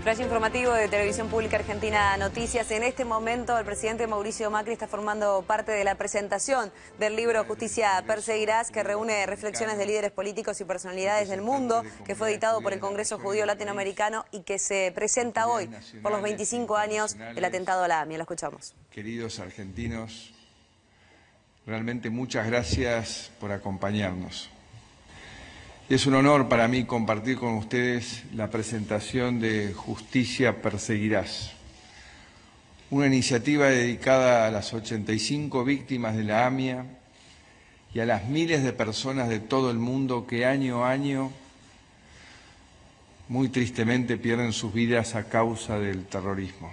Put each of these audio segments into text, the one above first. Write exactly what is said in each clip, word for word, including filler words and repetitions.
Flash informativo de Televisión Pública Argentina Noticias. En este momento el presidente Mauricio Macri está formando parte de la presentación del libro Justicia Perseguirás, que reúne reflexiones de líderes políticos y personalidades del mundo, que fue editado por el Congreso Judío Latinoamericano y que se presenta hoy por los veinticinco años del atentado a la AMIA. Lo escuchamos. Queridos argentinos, realmente muchas gracias por acompañarnos. Es un honor para mí compartir con ustedes la presentación de Justicia Perseguirás, una iniciativa dedicada a las ochenta y cinco víctimas de la AMIA y a las miles de personas de todo el mundo que año a año, muy tristemente, pierden sus vidas a causa del terrorismo.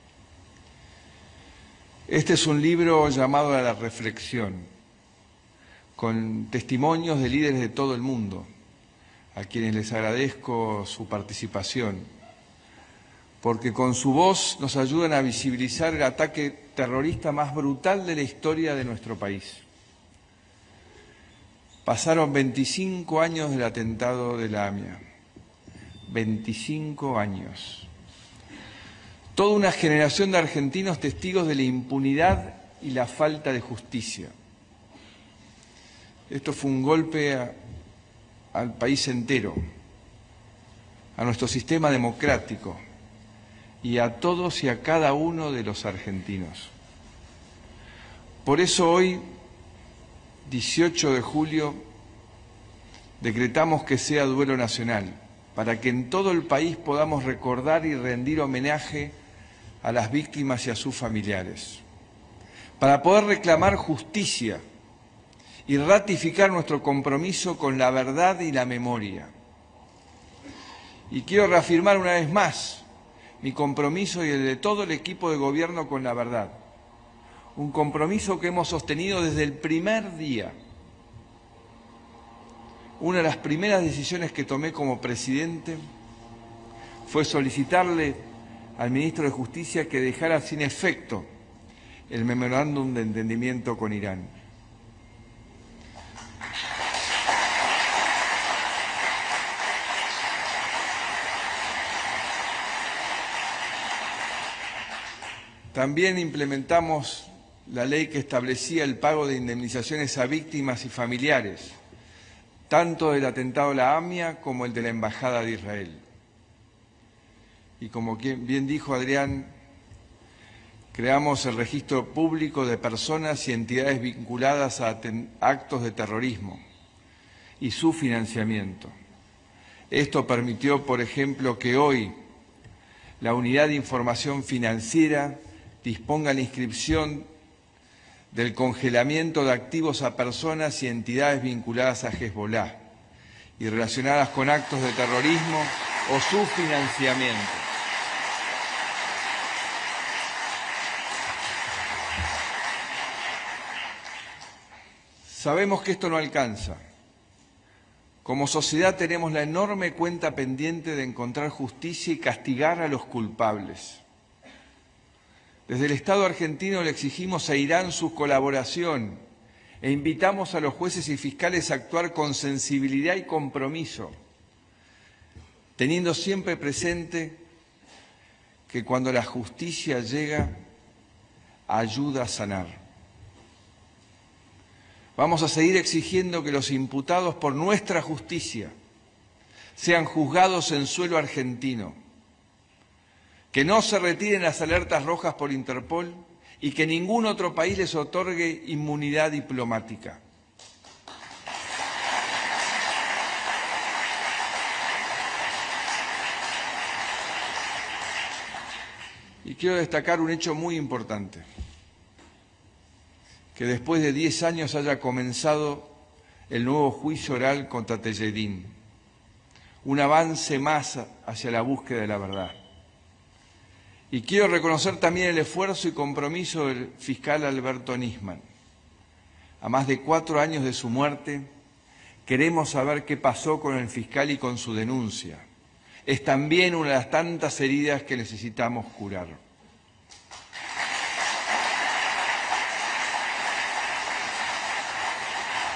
Este es un libro llamado a la reflexión, con testimonios de líderes de todo el mundo, a quienes les agradezco su participación, porque con su voz nos ayudan a visibilizar el ataque terrorista más brutal de la historia de nuestro país. Pasaron veinticinco años del atentado de la AMIA, veinticinco años. Toda una generación de argentinos testigos de la impunidad y la falta de justicia. Esto fue un golpe a al país entero, a nuestro sistema democrático y a todos y a cada uno de los argentinos. Por eso hoy, dieciocho de julio, decretamos que sea duelo nacional, para que en todo el país podamos recordar y rendir homenaje a las víctimas y a sus familiares, para poder reclamar justicia y ratificar nuestro compromiso con la verdad y la memoria. Y quiero reafirmar una vez más mi compromiso y el de todo el equipo de gobierno con la verdad. Un compromiso que hemos sostenido desde el primer día. Una de las primeras decisiones que tomé como presidente fue solicitarle al ministro de Justicia que dejara sin efecto el memorándum de entendimiento con Irán. También implementamos la ley que establecía el pago de indemnizaciones a víctimas y familiares, tanto del atentado a la AMIA como el de la Embajada de Israel. Y como bien dijo Adrián, creamos el registro público de personas y entidades vinculadas a actos de terrorismo y su financiamiento. Esto permitió, por ejemplo, que hoy la Unidad de Información Financiera disponga la inscripción del congelamiento de activos a personas y entidades vinculadas a Hezbollah y relacionadas con actos de terrorismo o su financiamiento. Sabemos que esto no alcanza. Como sociedad tenemos la enorme cuenta pendiente de encontrar justicia y castigar a los culpables. Desde el Estado argentino le exigimos a Irán su colaboración e invitamos a los jueces y fiscales a actuar con sensibilidad y compromiso, teniendo siempre presente que cuando la justicia llega, ayuda a sanar. Vamos a seguir exigiendo que los imputados por nuestra justicia sean juzgados en suelo argentino, que no se retiren las alertas rojas por Interpol y que ningún otro país les otorgue inmunidad diplomática. Y quiero destacar un hecho muy importante, que después de diez años haya comenzado el nuevo juicio oral contra Tellerín, un avance más hacia la búsqueda de la verdad. Y quiero reconocer también el esfuerzo y compromiso del fiscal Alberto Nisman. A más de cuatro años de su muerte, queremos saber qué pasó con el fiscal y con su denuncia. Es también una de las tantas heridas que necesitamos curar.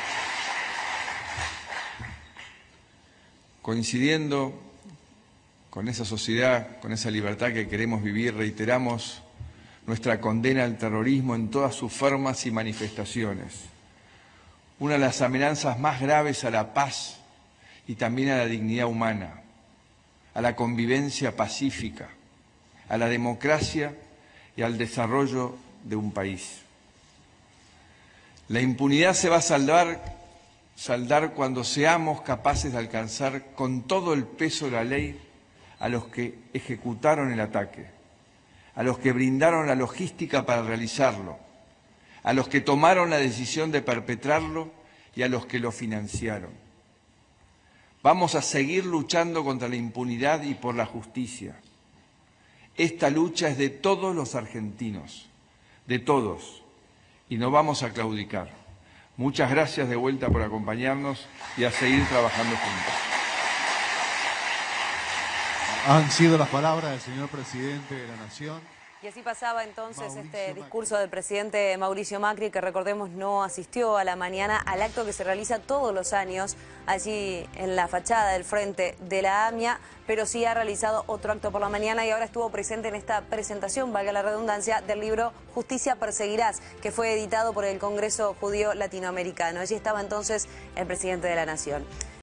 Coincidiendo con esa sociedad, con esa libertad que queremos vivir, reiteramos nuestra condena al terrorismo en todas sus formas y manifestaciones. Una de las amenazas más graves a la paz y también a la dignidad humana, a la convivencia pacífica, a la democracia y al desarrollo de un país. La impunidad se va a saldar, saldar cuando seamos capaces de alcanzar con todo el peso de la ley a los que ejecutaron el ataque, a los que brindaron la logística para realizarlo, a los que tomaron la decisión de perpetrarlo y a los que lo financiaron. Vamos a seguir luchando contra la impunidad y por la justicia. Esta lucha es de todos los argentinos, de todos, y no vamos a claudicar. Muchas gracias de vuelta por acompañarnos y a seguir trabajando juntos. Han sido las palabras del señor presidente de la Nación. Y así pasaba entonces Mauricio este Macri. discurso del presidente Mauricio Macri, que recordemos no asistió a la mañana al acto que se realiza todos los años allí en la fachada del frente de la AMIA, pero sí ha realizado otro acto por la mañana y ahora estuvo presente en esta presentación, valga la redundancia, del libro Justicia Perseguirás, que fue editado por el Congreso Judío Latinoamericano. Allí estaba entonces el presidente de la Nación.